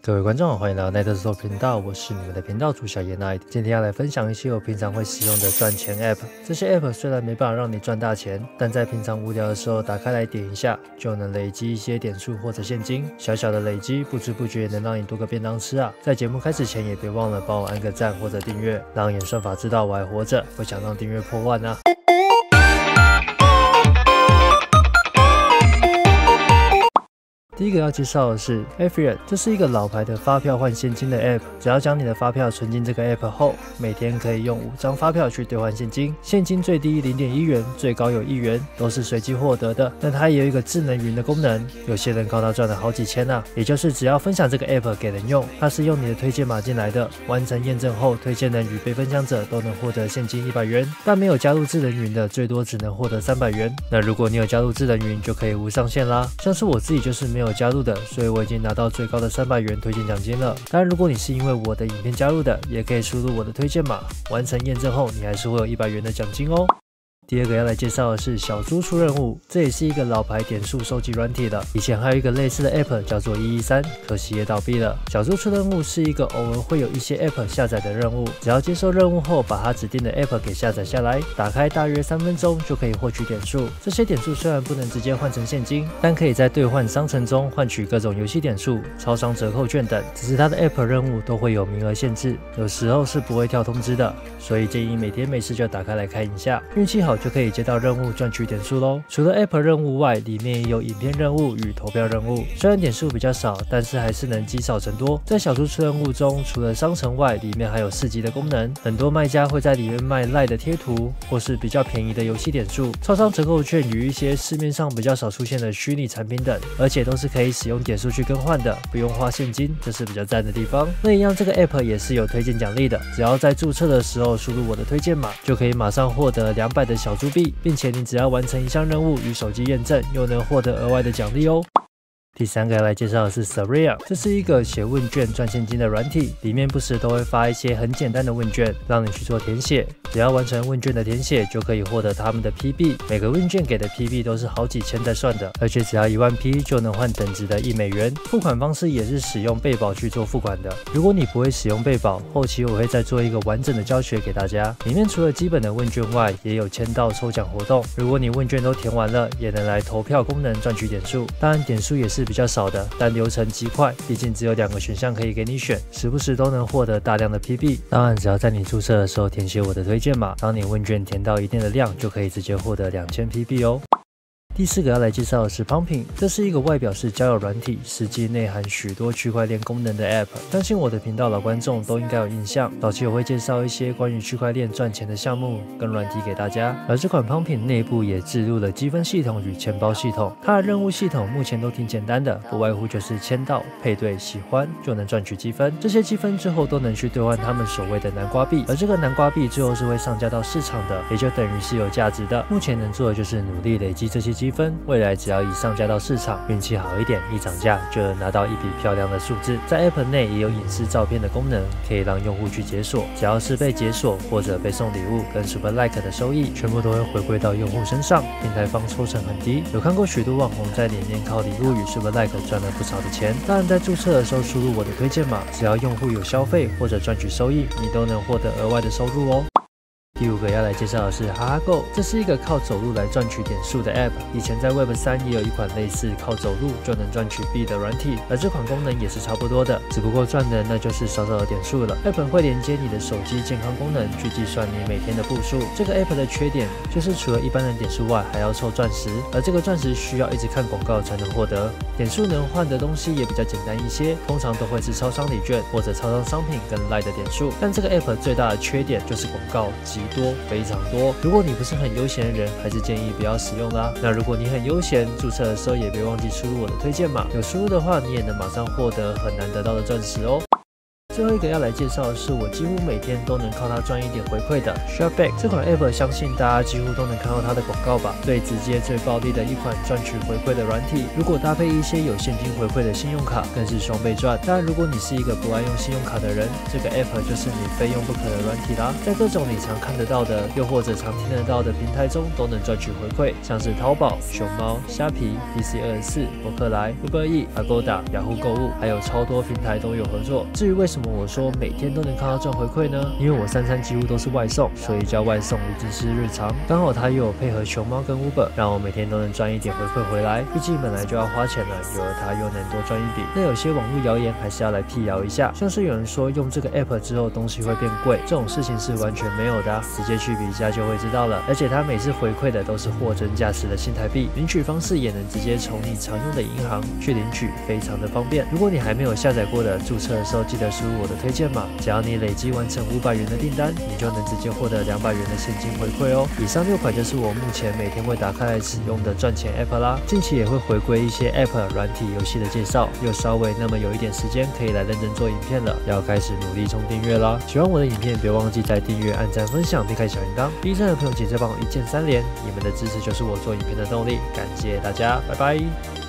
各位观众，欢迎来到 Night Store 频道，我是你们的频道主小叶 Night。今天要来分享一些我平常会使用的赚钱 App。这些 App 虽然没办法让你赚大钱，但在平常无聊的时候打开来点一下，就能累积一些点数或者现金。小小的累积，不知不觉也能让你多个便当吃啊！在节目开始前，也别忘了帮我按个赞或者订阅，让演算法知道我还活着，不想让订阅破万啊！第一个要介绍的是 Afiat， 这是一个老牌的发票换现金的 App。只要将你的发票存进这个 App 后，每天可以用5张发票去兑换现金，现金最低0.1元，最高有1元，都是随机获得的。但它也有一个智能云的功能，有些人靠它赚了好几千啊！也就是只要分享这个 App 给人用，它是用你的推荐码进来的，完成验证后，推荐人与被分享者都能获得现金100元。但没有加入智能云的，最多只能获得300元。那如果你有加入智能云，就可以无上限啦。像是我自己就是没有加入的，所以我已经拿到最高的300元推荐奖金了。当然，如果你是因为我的影片加入的，也可以输入我的推荐码，完成验证后，你还是会有100元的奖金哦。第二个要来介绍的是小猪出任务，这也是一个老牌点数收集软体了。以前还有一个类似的 App 叫做113，可惜也倒闭了。小猪出任务是一个偶尔会有一些 App 下载的任务，只要接受任务后，把它指定的 App 给下载下来，打开大约3分钟就可以获取点数。这些点数虽然不能直接换成现金，但可以在兑换商城中换取各种游戏点数、超商折扣券等。只是它的 App 任务都会有名额限制，有时候是不会跳通知的，所以建议每天没事就打开来看一下，运气好就可以接到任务赚取点数咯。除了 App 任务外，里面也有影片任务与投票任务。虽然点数比较少，但是还是能积少成多。在小猪出任务中，除了商城外，里面还有市集的功能。很多卖家会在里面卖赖的贴图，或是比较便宜的游戏点数、超商折扣券与一些市面上比较少出现的虚拟产品等，而且都是可以使用点数去更换的，不用花现金，这是比较赞的地方。那一样，这个 App 也是有推荐奖励的，只要在注册的时候输入我的推荐码，就可以马上获得200的小猪币，并且你只要完成一项任务与手机验证，又能获得额外的奖励哦。第三个要来介绍的是 Saria， 这是一个写问卷赚现金的软体，里面不时都会发一些很简单的问卷，让你去做填写。只要完成问卷的填写，就可以获得他们的 PB， 每个问卷给的 PB 都是好几千在算的，而且只要1万 P 就能换等值的1美元。付款方式也是使用贝宝去做付款的。如果你不会使用贝宝，后期我会再做一个完整的教学给大家。里面除了基本的问卷外，也有签到抽奖活动。如果你问卷都填完了，也能来投票功能赚取点数。当然点数也是比较少的，但流程极快，毕竟只有2个选项可以给你选，时不时都能获得大量的 PB。当然，只要在你注册的时候填写我的推荐码，当你问卷填到一定的量，就可以直接获得2000 PB 哦。第四个要来介绍的是 Pumping， 这是一个外表是交友软体，实际内含许多区块链功能的 App。相信我的频道老观众都应该有印象，早期我会介绍一些关于区块链赚钱的项目跟软体给大家。而这款 Pumping 内部也置入了积分系统与钱包系统，它的任务系统目前都挺简单的，不外乎就是签到、配对、喜欢就能赚取积分。这些积分最后都能去兑换他们所谓的南瓜币，而这个南瓜币最后是会上架到市场的，也就等于是有价值的。目前能做的就是努力累积这些积分，未来只要一上架到市场，运气好一点，一涨价就能拿到一笔漂亮的数字。在 App 内也有隐私照片的功能，可以让用户去解锁，只要是被解锁或者被送礼物跟 Super Like 的收益，全部都会回归到用户身上，平台方抽成很低。有看过许多网红在里面靠礼物与 Super Like 赚了不少的钱。当然在注册的时候输入我的推荐码，只要用户有消费或者赚取收益，你都能获得额外的收入哦。第5个要来介绍的是哈哈 Go， 这是一个靠走路来赚取点数的 App。以前在 Web 3也有一款类似靠走路就能赚取币的软体，而这款功能也是差不多的，只不过赚的那就是少少的点数了。App 会连接你的手机健康功能去计算你每天的步数。这个 App 的缺点就是除了一般的点数外，还要凑钻石，而这个钻石需要一直看广告才能获得。点数能换的东西也比较简单一些，通常都会是超商礼券或者超商商品跟赖的点数。但这个 App 最大的缺点就是广告极多，非常多。如果你不是很悠闲的人，还是建议不要使用啦。那如果你很悠闲，注册的时候也别忘记输入我的推荐码，有输入的话，你也能马上获得很难得到的钻石哦。 最后一个要来介绍的是我几乎每天都能靠它赚一点回馈的 Sharkbait 这款 App， 相信大家几乎都能看到它的广告吧。最直接、最暴力的一款赚取回馈的软体，如果搭配一些有现金回馈的信用卡，更是双倍赚。当然，如果你是一个不爱用信用卡的人，这个 App 就是你非用不可的软体啦。在各种你常看得到的，又或者常听得到的平台中，都能赚取回馈，像是淘宝、熊猫、虾皮、PC24、博客来、Uber Eats、Agoda、雅虎购物，还有超多平台都有合作。至于为什么我说每天都能看到赚回馈呢？因为我三餐几乎都是外送，所以叫外送已经是日常。刚好它又有配合熊猫跟 Uber， 让我每天都能赚一点回馈回来。毕竟本来就要花钱了，有了它又能多赚一笔。那有些网络谣言还是要来辟谣一下，像是有人说用这个 App 之后东西会变贵，这种事情是完全没有的直接去比价就会知道了。而且它每次回馈的都是货真价实的新台币，领取方式也能直接从你常用的银行去领取，非常的方便。如果你还没有下载过的，注册的时候记得输入我的推荐码，只要你累积完成500元的订单，你就能直接获得200元的现金回馈哦。以上6款就是我目前每天会打开来使用的赚钱 App 啦，近期也会回归一些 App 软体游戏的介绍，又稍微那么有一点时间可以来认真做影片了，要开始努力冲订阅啦。喜欢我的影片别忘记在订阅、按赞、分享并开小铃铛。B 站的朋友请再帮我一键3连，你们的支持就是我做影片的动力，感谢大家，拜拜。